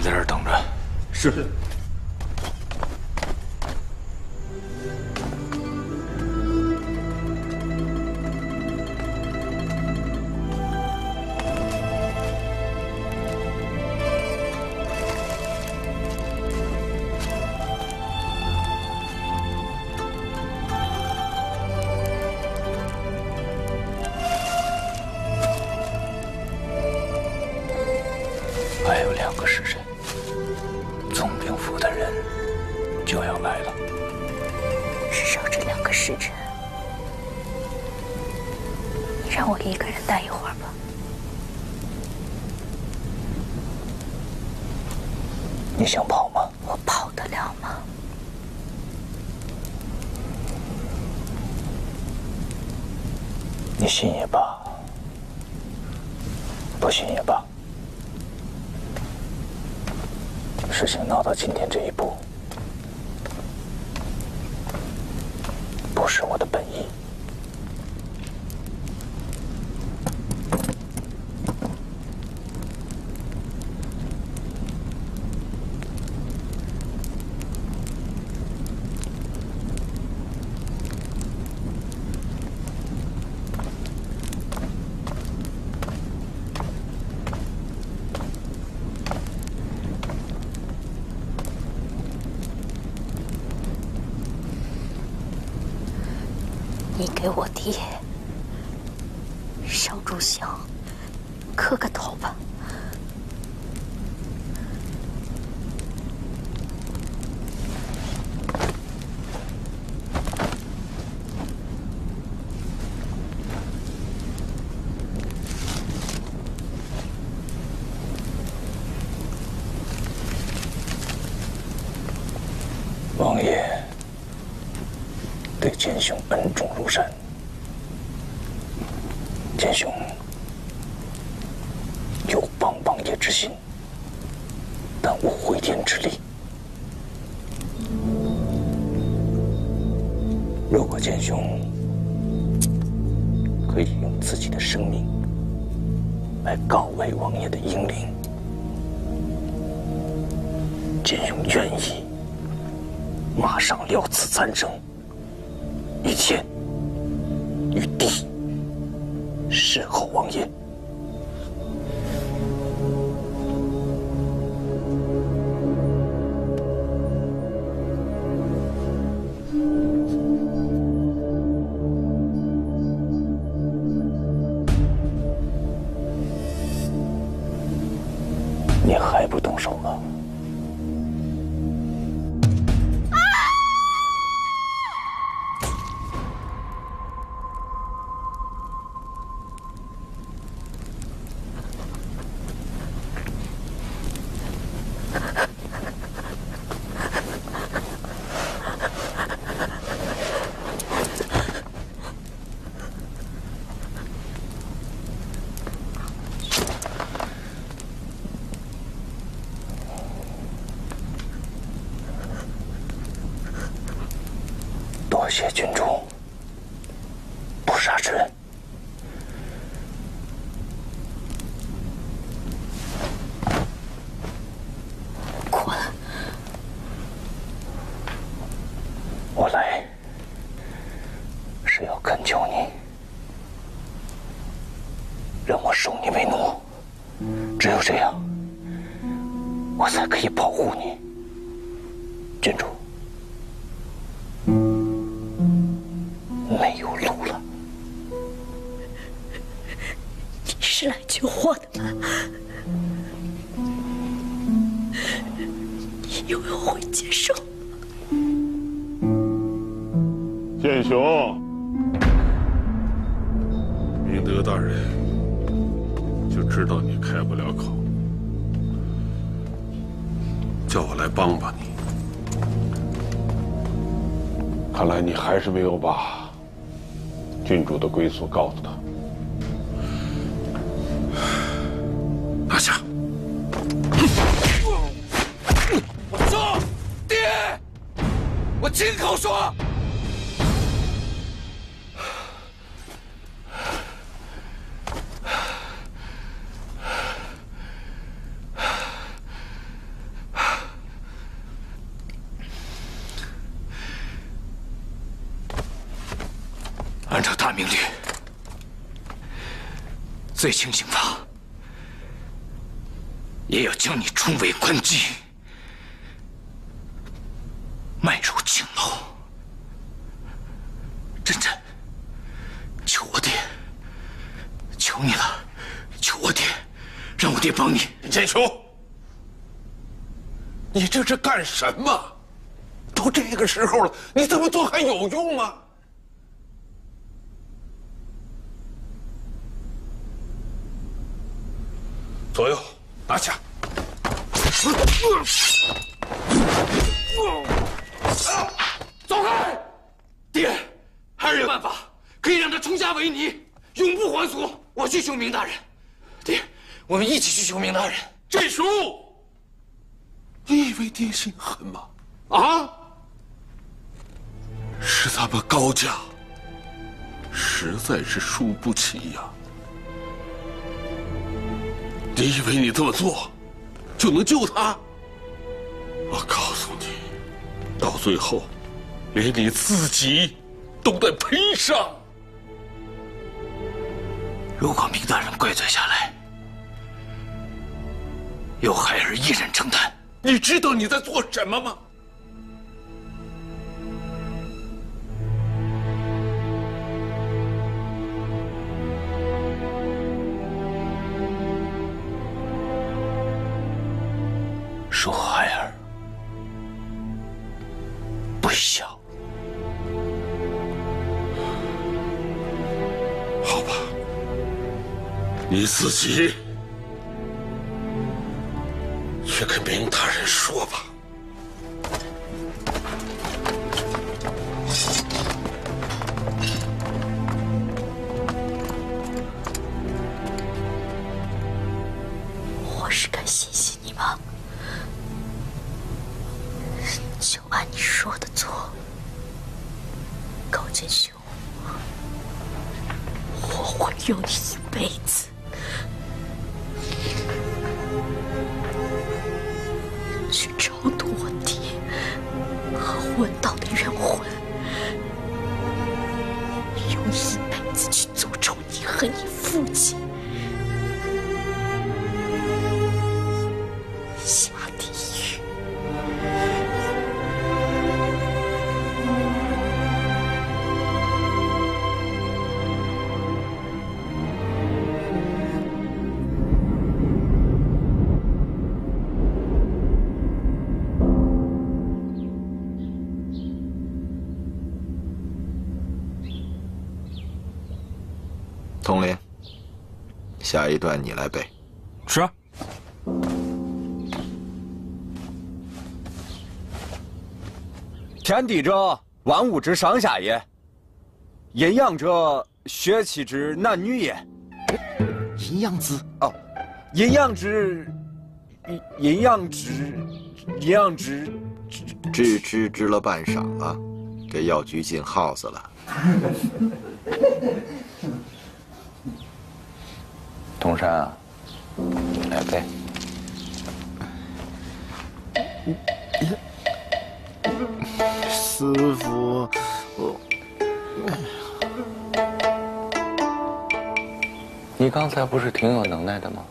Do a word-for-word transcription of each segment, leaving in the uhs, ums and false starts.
在这儿等着。 是。 还有两个时辰，总兵府的人就要来了。 至少这两个时辰，你让我一个人待一会儿吧。 你想跑吗？ 我跑得了吗？ 你信也罢，不信也罢。 事情闹到今天这一步，不是我的本意。 你给我爹烧炷香，磕个头吧。 王爷对剑兄恩重如山，剑兄有帮王爷之心，但无回天之力。如果剑兄可以用自己的生命来告慰王爷的英灵，剑兄愿意马上了此残生，于天于地侍候王爷。你还不动手吗？多谢郡主不杀之恩。 滚！ 我来是要恳求你，让我收你为奴。只有这样，我才可以保护你，郡主。没有路了。 你是来救我的吗？你以为我会接受？ 剑雄，明德大人就知道你开不了口，叫我来帮帮你。看来你还是没有把郡主的归宿告诉他。拿下！ 我说，爹，我亲口说。 按照大明律，最轻刑罚也要将你充为官妓，卖入青楼。真真，求我爹，求你了，求我爹，让我爹帮你。 剑雄，你这是干什么？都这个时候了，你这么做还有用吗？左右，拿下！ 走开！爹，还是有办法可以让他冲下为尼，永不还俗。我去求明大人。爹，我们一起去求明大人。 这叔，你以为爹心狠吗？啊！是咱们高家，实在是输不起呀。你以为你这么做就能救他？我告诉你，到最后连你自己都得赔上。 如果明大人怪罪下来，由孩儿一人承担。 你知道你在做什么吗？ 恕孩儿不孝。 好吧，你自己去跟明大人说吧。 我是该谢谢你吗？就按你说的做，高剑兄，我会用一辈子去超度我爹和问道的冤魂，用一辈子去诅咒你和你父亲，下地狱。 统领，下一段你来背。 是。天地者，万物之上下也；阴阳者，血气之男女也。 阴阳子哦，阴阳之，阴阴阳之，阴阳之， 吱吱吱了半晌了，给药局进耗子了。 东山啊，来背。 师傅，我你刚才不是挺有能耐的吗？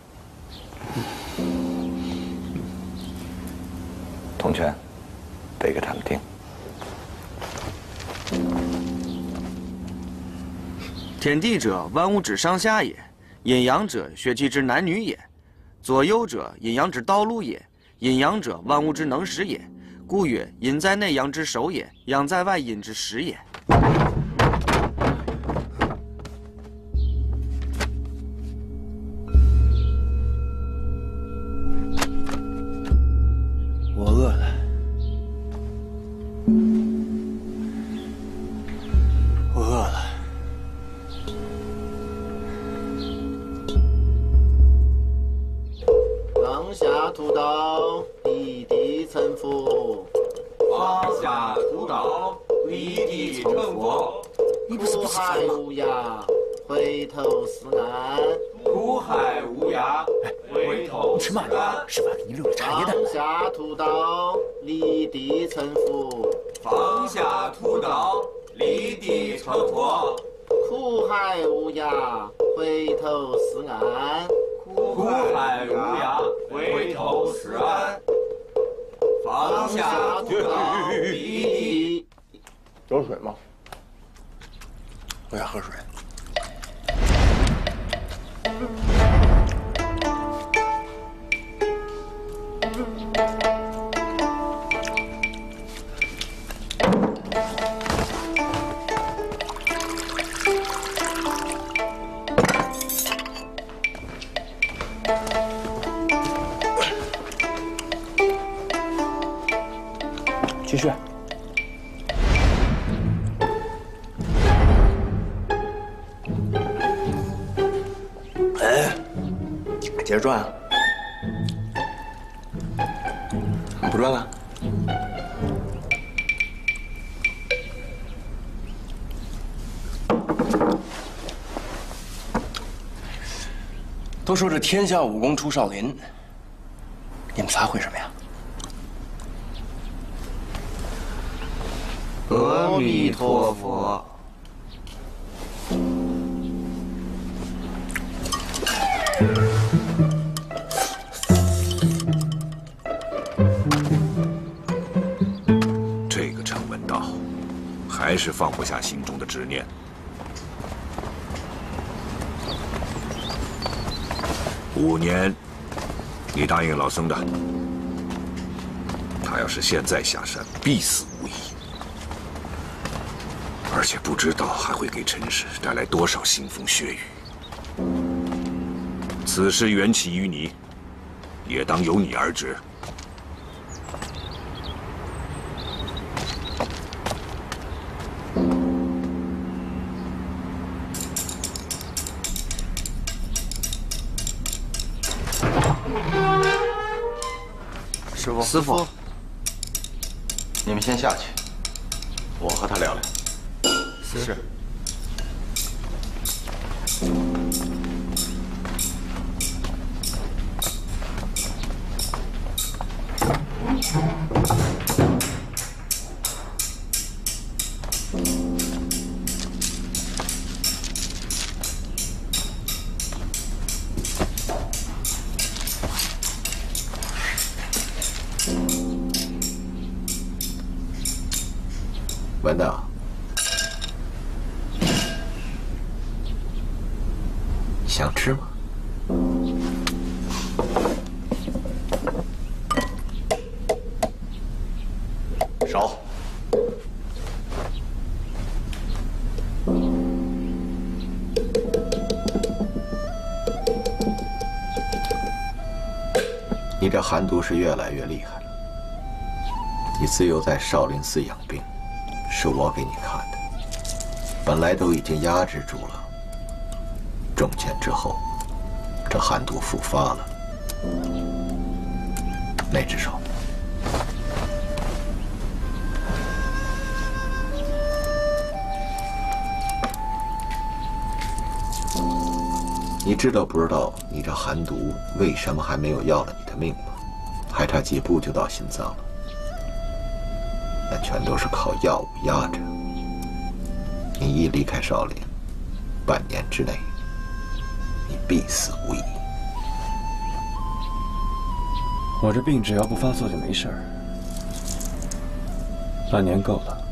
童拳，背给他们听。 天地者，万物之上下也；阴阳者，血气之男女也；左右者，阴阳之道路也；阴阳者，万物之能事也。故曰：阴在内，阳之守也；阳在外，阴之实也。 我饿了。我饿了。 放下屠刀，立地成佛。 放下屠刀，立地成佛。 你不是不是苦海无涯，回头是岸。 苦海无涯，回头是岸。 是吧？给你留了茶叶蛋。 放下屠刀，立地成佛。 放下屠刀， 离地成佛。 苦海无涯，回头是岸。 苦海无涯，回头是岸。放下屠刀，离地。 有水吗？我想喝水。继续。哎，接着转啊！不转了。都说这天下武功出少林，你们仨会什么呀？ 阿弥陀佛。 这个程文道，还是放不下心中的执念。五年，你答应老僧的，他要是现在下山，必死无疑。而且不知道还会给陈氏带来多少腥风血雨。此事缘起于你，也当由你而止。 师傅， 师傅，你们先下去，我和他聊聊。 是。 文道，想吃吗？ 少。 你这寒毒是越来越厉害了。你自幼在少林寺养病，是我给你看的，本来都已经压制住了。中箭之后，这寒毒复发了。那只手，你知道不知道你这寒毒为什么还没有要了你的命吗？还差几步就到心脏了，那全都是靠药物压着。你一离开少林，半年之内，你必死无疑。 我这病只要不发作就没事儿，半年够了。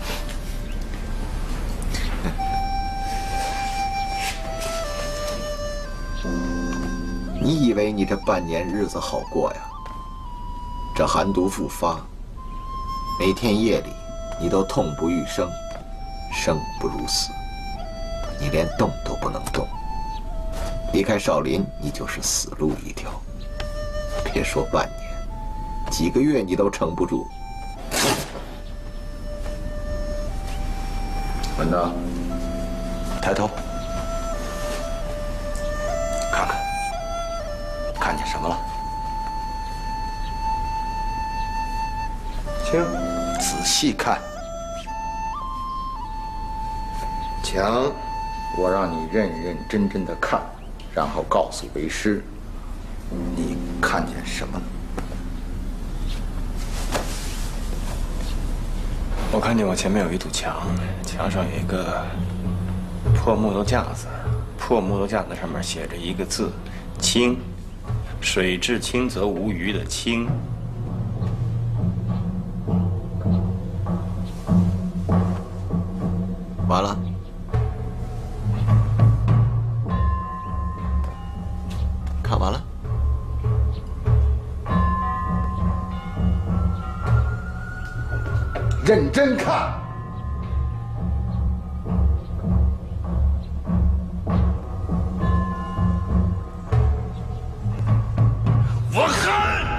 你以为你这半年日子好过呀？这寒毒复发，每天夜里你都痛不欲生，生不如死，你连动都不能动。离开少林，你就是死路一条。别说半年，几个月你都撑不住。 文德，抬头，看看，看见什么了？ 请仔细看。强，我让你认认真真的看，然后告诉为师，你看见什么了？ 我看见我前面有一堵墙，墙上有一个破木头架子，破木头架子上面写着一个字“清”，水至清则无鱼的“清”。 完了。看完了。 认真看。 我看，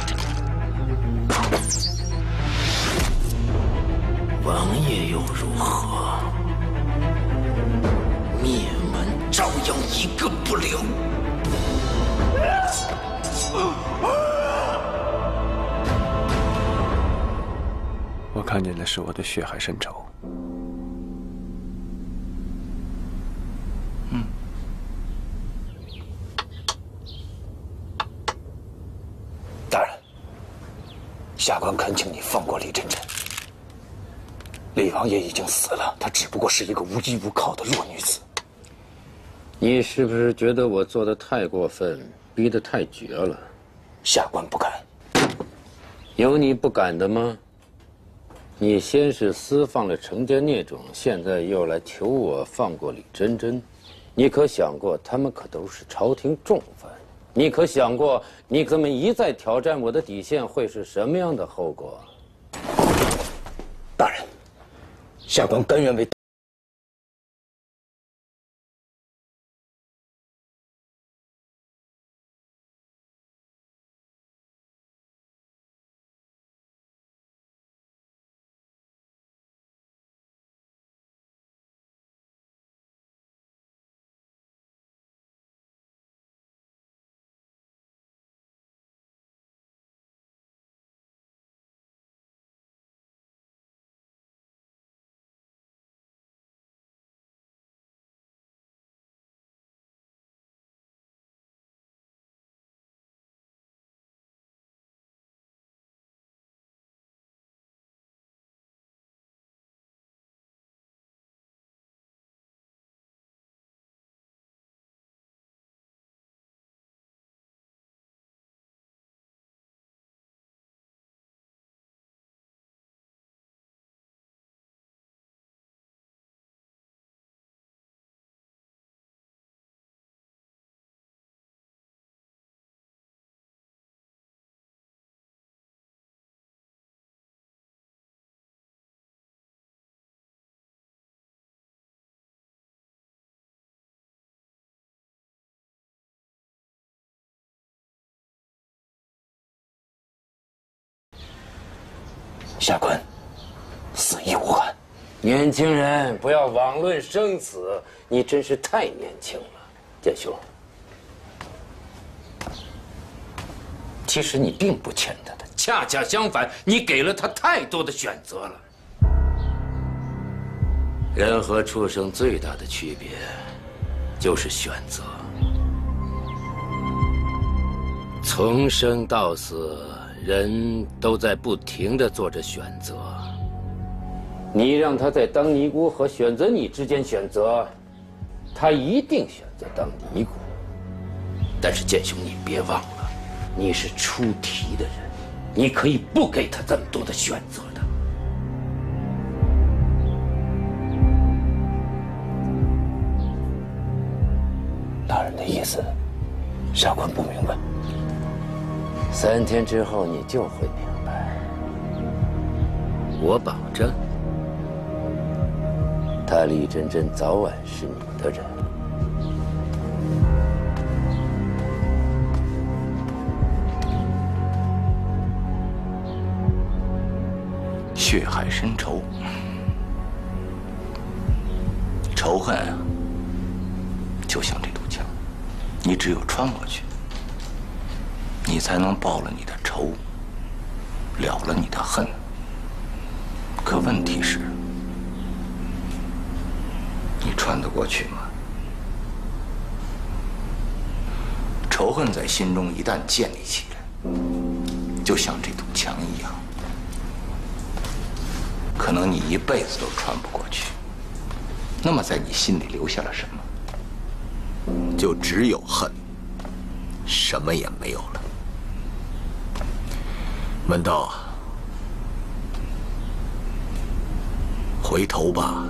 王爷又如何？灭门照样一个不留。 我看见的是我的血海深仇。 嗯。大人，下官恳请你放过李真真。李王爷已经死了，她只不过是一个无依无靠的弱女子。 你是不是觉得我做的太过分，逼得太绝了？ 下官不敢。 有你不敢的吗？你先是私放了程家孽种，现在又来求我放过李真真，你可想过他们可都是朝廷重犯？你可想过你这么一再挑战我的底线会是什么样的后果？ 大人，下官甘愿为。下官死亦无憾。 年轻人，不要妄论生死，你真是太年轻了，剑兄。其实你并不欠他的，恰恰相反，你给了他太多的选择了。人和畜生最大的区别，就是选择。从生到死，人都在不停地做着选择。你让他在当尼姑和选择你之间选择，他一定选择当尼姑。但是剑兄，你别忘了，你是出题的人，你可以不给他这么多的选择的。 大人的意思，下官不明白。 三天之后你就会明白，我保证，他李真真早晚是你的人。 血海深仇，仇恨啊，就像这堵墙，你只有穿过去，你才能报了你的仇，了了你的恨。可问题是，你穿得过去吗？仇恨在心中一旦建立起来，就像这堵墙一样， 可能你一辈子都穿不过去。那么，在你心里留下了什么？ 就只有恨，什么也没有了。门道，回头吧，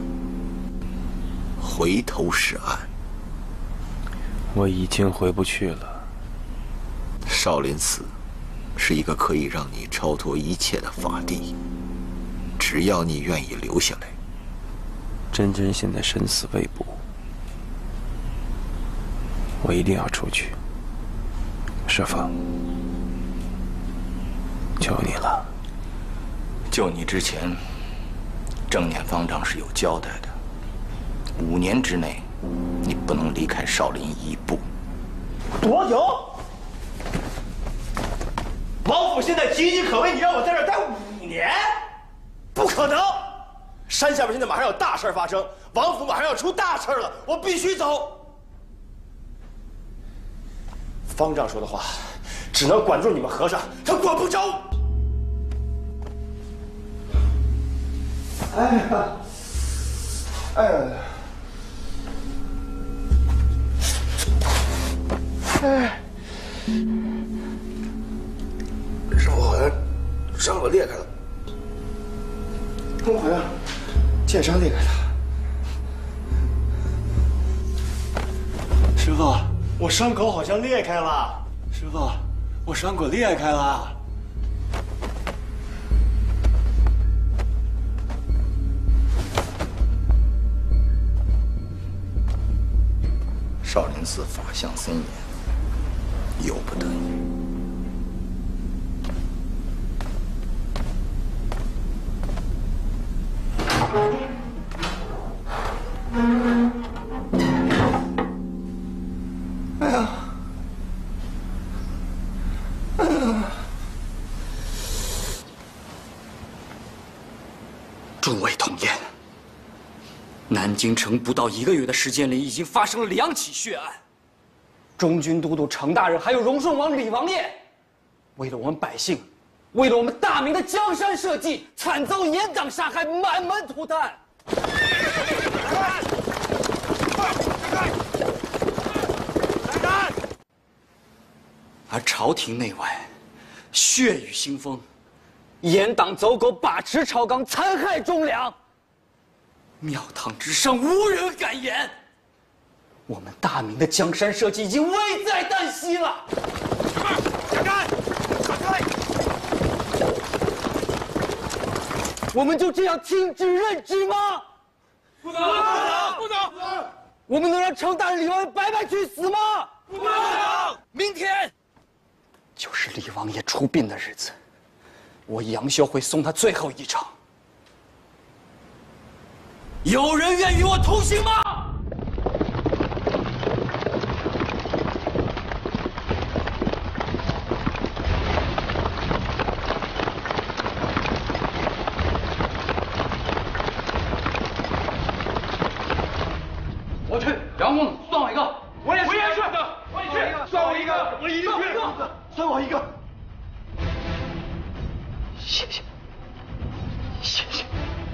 回头是岸。 我已经回不去了。 少林寺是一个可以让你超脱一切的法地，只要你愿意留下来。 真真现在生死未卜，我一定要出去。师父，求你了。 救你之前，正念方丈是有交代的。五年之内，你不能离开少林一步。 多久？王府现在岌岌可危，你让我在这儿待五年？不可能！山下边现在马上有大事发生，王府马上要出大事了，我必须走。方丈说的话，只能管住你们和尚，他管不着。哎呀，哎呀，哎，师傅好像伤口裂开了，我好像剑伤裂开了。师傅，我伤口好像裂开了。师傅，我伤口裂开了。 少林寺法相森严，由不得你。 哎呀，哎呀！ 众位统验。南京城不到一个月的时间里，已经发生了两起血案。中军都督程大人还有荣顺王李王爷，为了我们百姓，为了我们大明的江山社稷，惨遭严党杀害，满门涂炭。而朝廷内外，血雨腥风，严党走狗把持朝纲，残害忠良。庙堂之上无人敢言，我们大明的江山社稷已经危在旦夕了。站开！站开！我们就这样听之任之吗？不能！不能！不能！我们能让程大人、李王爷白白去死吗？不能！明天就是李王爷出殡的日子，我杨修会送他最后一程。有人愿与我同行吗？我去，杨公子算我一个。我也是，我也是，我也去，算我一个，我一定去，算我一个。谢谢，谢谢。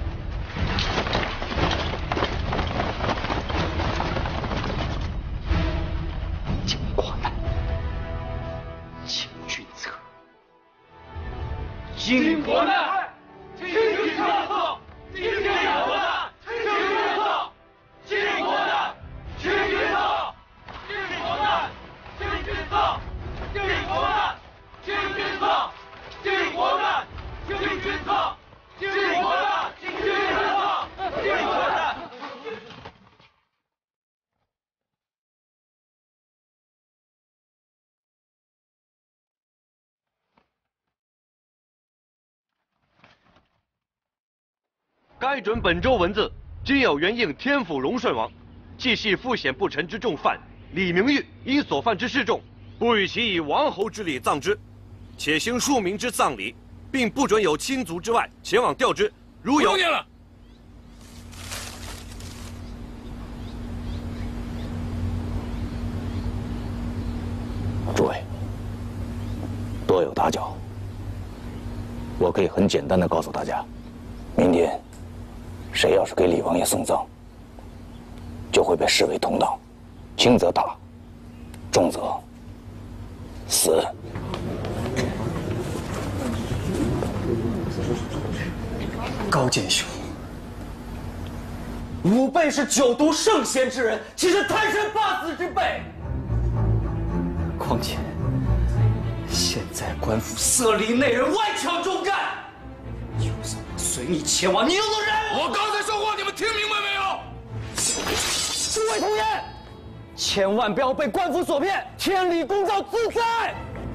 经国难，请君策。经国难，请君策。经国难，请君策。经国难，请君策。经国难，请君策。经国难，请君策。经国难，请君策。经国难，请君策。经国难。 该准本州文字，今有援应天府隆顺王，既系复显不臣之重犯李明玉，因所犯之事重，不与其以王侯之礼葬之，且行庶民之葬礼，并不准有亲族之外前往吊之。如有，了。 诸位，多有打搅。我可以很简单的告诉大家，明天谁要是给李王爷送葬，就会被视为同党，轻则打，重则死。 高剑兄，吾辈是九毒圣贤之人，岂是贪生怕死之辈？况且现在官府色厉内荏，外强中干，就算我随你前往，你又能忍我？ 我刚才说话，你们听明白没有？ 诸位同言，千万不要被官府所骗，天理公道自在。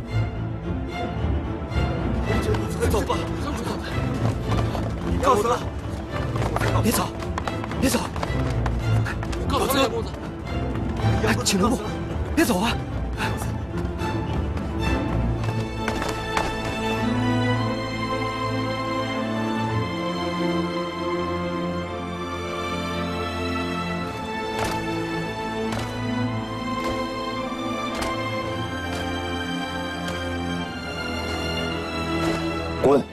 走吧。告辞了，别走，别走，告辞，哎，请留步，别走啊！ 滚！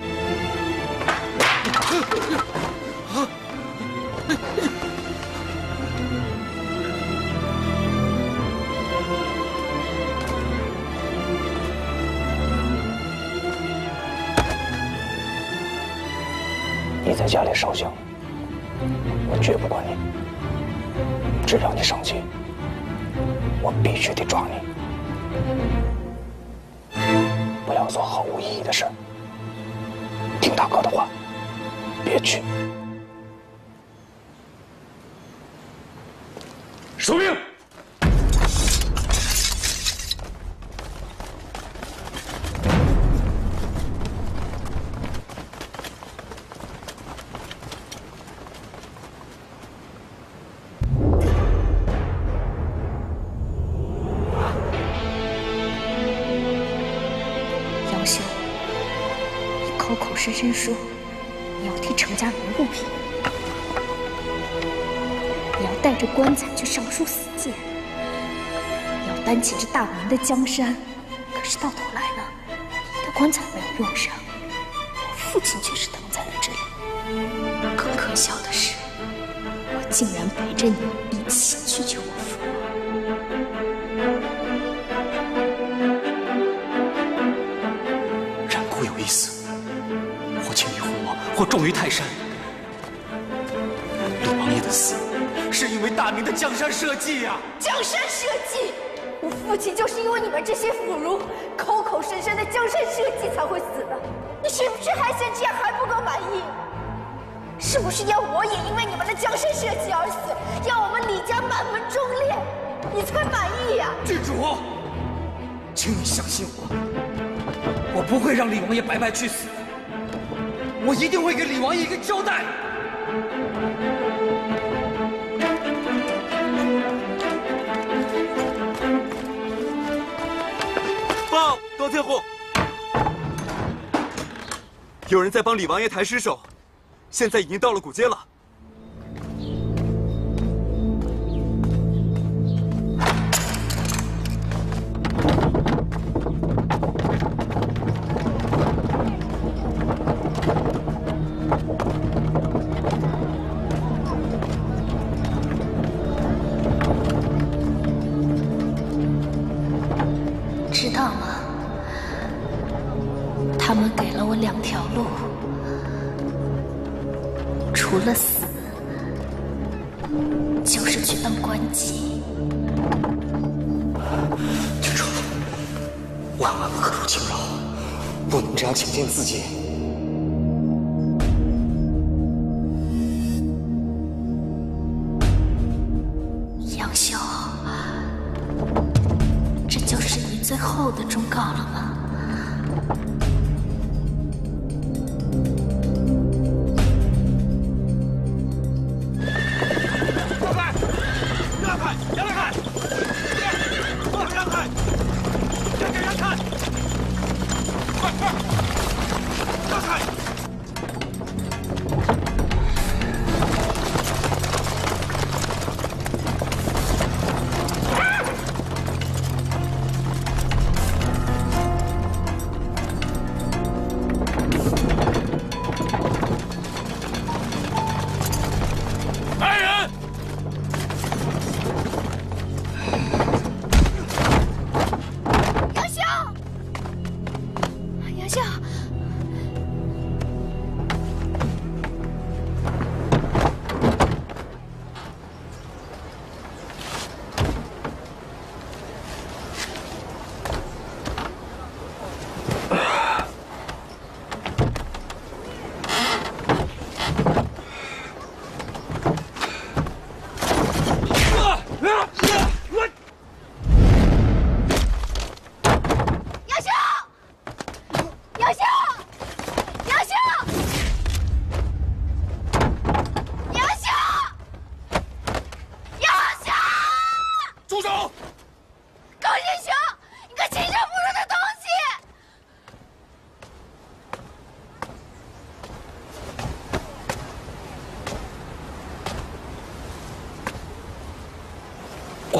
你在家里烧香，我绝不管你。只要你上街，我必须得抓你。不要做毫无意义的事儿。听大哥的话，别去。 收兵！ 杨修，你口口声声说你要替程家人护庇，你要带着棺材去上书死谏，你要担起这大明的江山，可是到头来呢，你的棺材没有用上，我父亲却是等在了这里。更可笑的是，我竟然陪着你一起去救我父王。 然固有一死，或轻于虎王，或重于泰山。李王爷的死，是因为大明的江山社稷呀！ 江山社稷，我父亲就是因为你们这些腐儒口口声声的江山社稷才会死的。你是不是还嫌这样还不够满意？是不是要我也因为你们的江山社稷而死，要我们李家满门忠烈，你才满意呀？ 郡主，请你相信我，我不会让李王爷白白去死，我一定会给李王爷一个交代。 报，多天户，有人在帮李王爷抬尸首，现在已经到了古街了。 知道吗？他们给了我两条路，除了死，就是去当官妓。 郡主，万万不可入侵扰，不能这样轻贱自己。 杨修，这就是你最后的忠告了吗？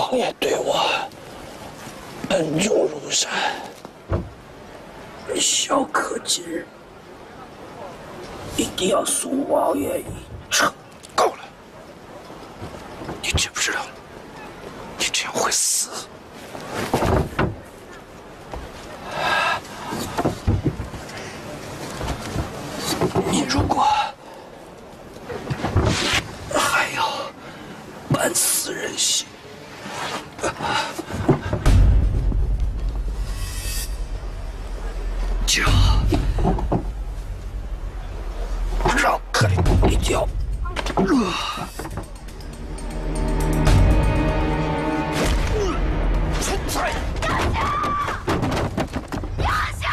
王爷对我恩重如山，小可今日一定要送王爷一程。够了，你知不知道，你这样会死？你如果还要半死人心，就让克里一条路。出彩！ 压下！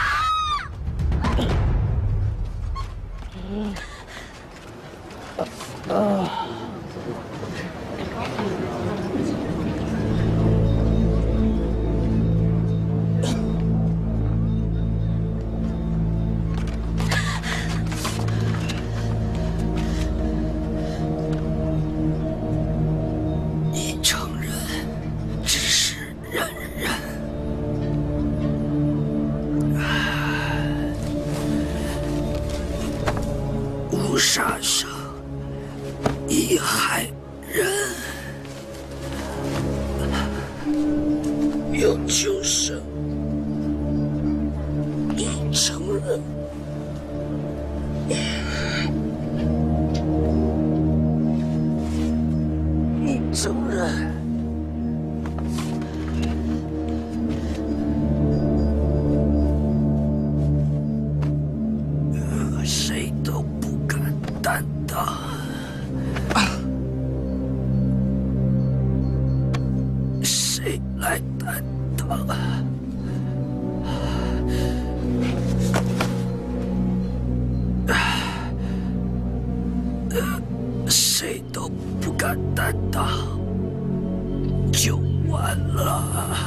啊！你承认只是忍忍，乌沙上一害人，有求生，你承认？你承认？谁都不敢担当。谁来担当？谁都不敢担当，就完了。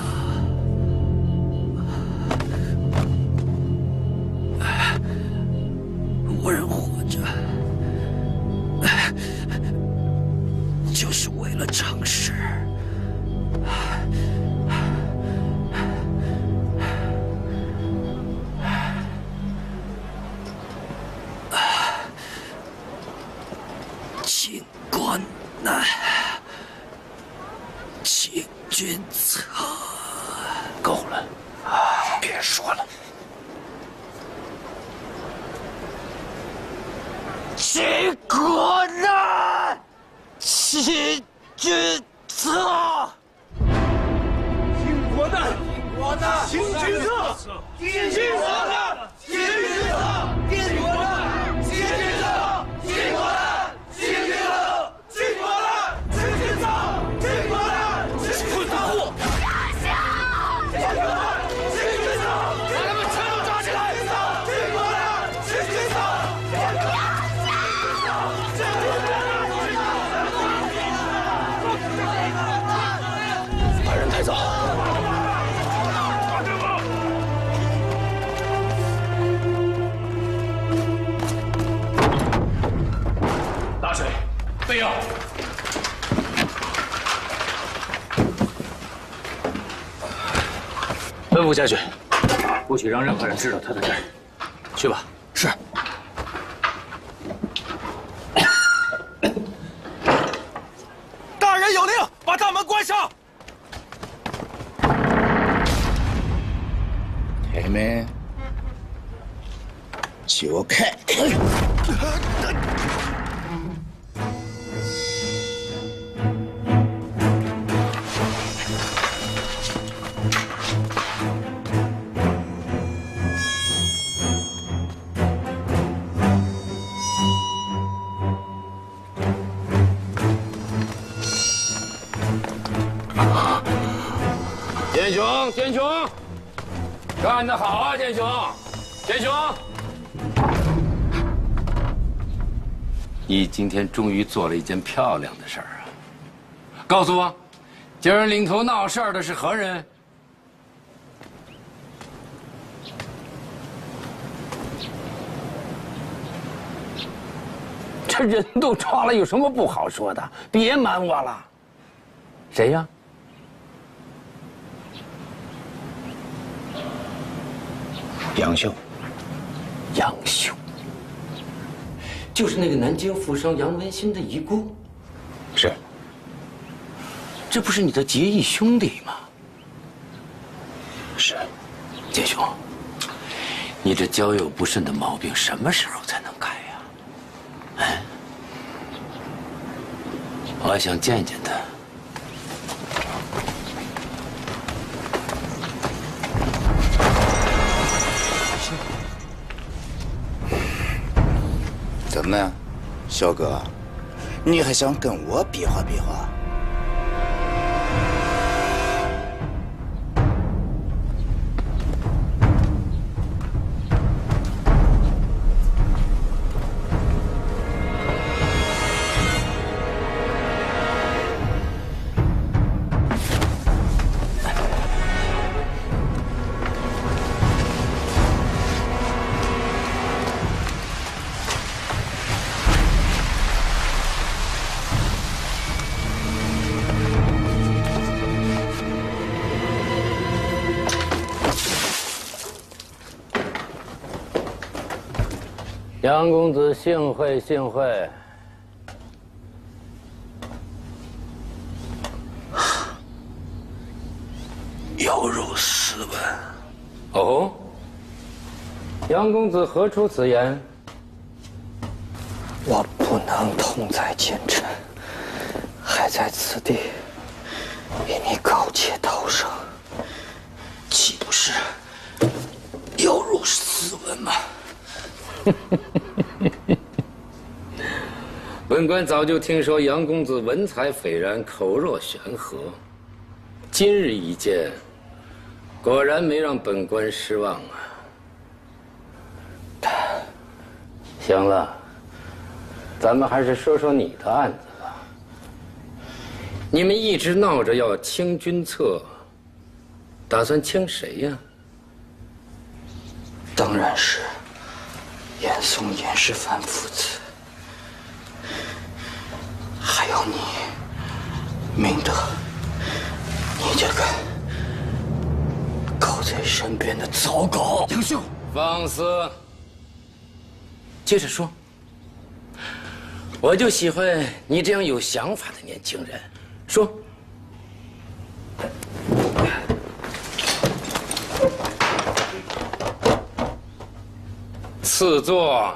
我人活着，就是为了尝试。请关难，请君侧。够了，别说了。请国难，请君侧。 请国难，国难，请君侧。请国难，请君侧。请国难，请君侧。请国难，请君侧。请国难，请君侧。请国难，请君侧。压下！请国难，请君侧。把他们全都抓起来！请国难，请君侧。压来人太早。 大水，备药。吩咐下去，不许让任何人知道他在这儿。去吧。是。 大人有令，把大门关上。 铁门就开。 剑雄，剑雄，干得好啊，剑雄！剑雄，你今天终于做了一件漂亮的事儿啊！告诉我，今儿领头闹事儿的是何人？这人都抓了，有什么不好说的？别瞒我了。谁呀？ 杨秀。杨秀，就是那个南京富商杨文新的遗孤。是。这不是你的结义兄弟吗？是。杰兄，你这交友不慎的毛病什么时候才能改呀？哎，我想见见他。 怎么样，小哥？你还想跟我比划比划？ 杨公子幸会幸会。 有辱斯文。 哦，杨公子何出此言？ 我不能同在奸臣，还在此地与你苟且偷生，岂不是有辱斯文吗？ 本官早就听说杨公子文采斐然，口若悬河。今日一见，果然没让本官失望啊！行了，咱们还是说说你的案子吧。你们一直闹着要清君侧，打算清谁呀？ 当然是。 严嵩、严世蕃父子，还有你，明德，你这个狗在身边的糟狗！ 杨秀，放肆！接着说。我就喜欢你这样有想法的年轻人。说。赐座。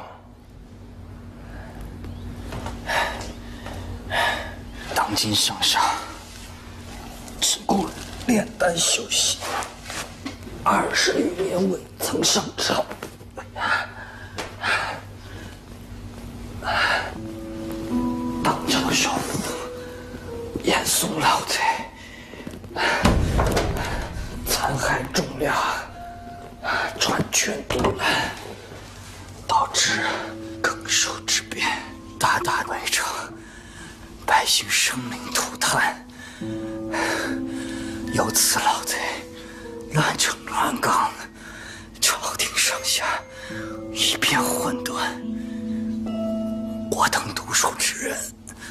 当今圣上只顾炼丹修行，二十余年未曾上朝。当朝首辅严嵩老贼残害忠良，专权独揽。 导致更戍之变，大大围城，百姓生灵涂炭。由此老贼乱城乱岗，朝廷上下一片混沌。我等读书之人，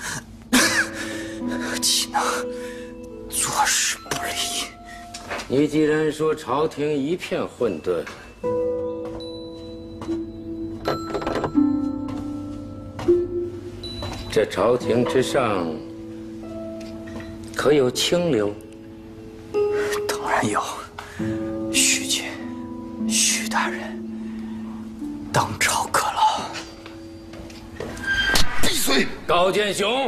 岂能坐视不理？ 你既然说朝廷一片混沌， 这朝廷之上，可有清流？ 当然有。徐姐，徐大人，当朝可劳。 闭嘴！ 高建雄，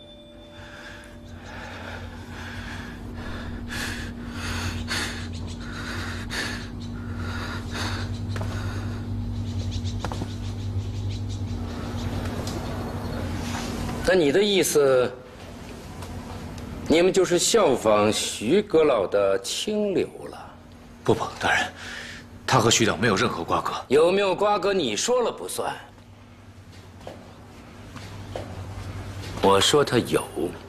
那你的意思，你们就是效仿徐阁老的清流了？ 不不，大人，他和徐等没有任何瓜葛。 有没有瓜葛，你说了不算。我说他有。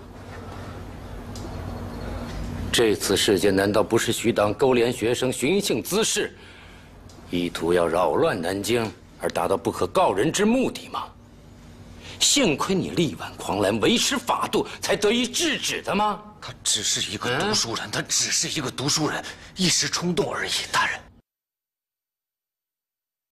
这次事件难道不是徐党勾连学生寻衅滋事，意图要扰乱南京，而达到不可告人之目的吗？ 幸亏你力挽狂澜，维持法度，才得以制止的吗？ 他只是一个读书人，他只是一个读书人，一时冲动而已，大人。